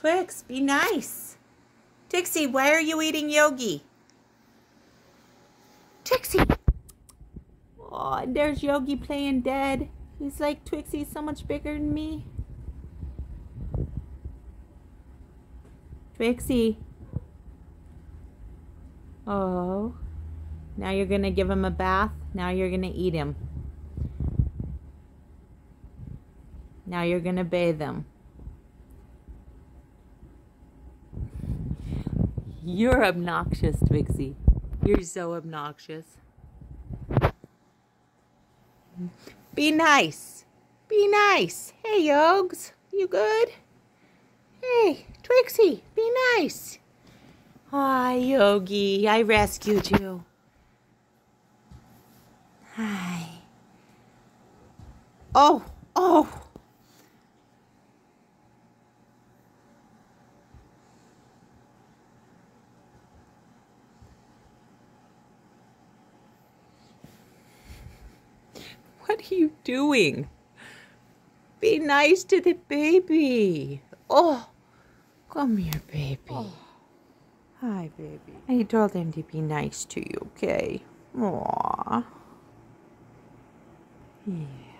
Twix, be nice. Tixie, why are you eating Yogi? Tixie! Oh, and there's Yogi playing dead. He's like, Twixie's so much bigger than me. Twixie. Oh. Now you're going to give him a bath. Now you're going to eat him. Now you're going to bathe him. You're obnoxious, Twixie. You're so obnoxious. Be nice. Be nice. Hey, Yogs. You good? Hey, Twixie, be nice. Hi, Yogi. I rescued you. Hi. Oh, oh. What are you doing? Be nice to the baby. Oh, come here, baby. Oh. Hi, baby. I told him to be nice to you, okay? Aww. Yeah.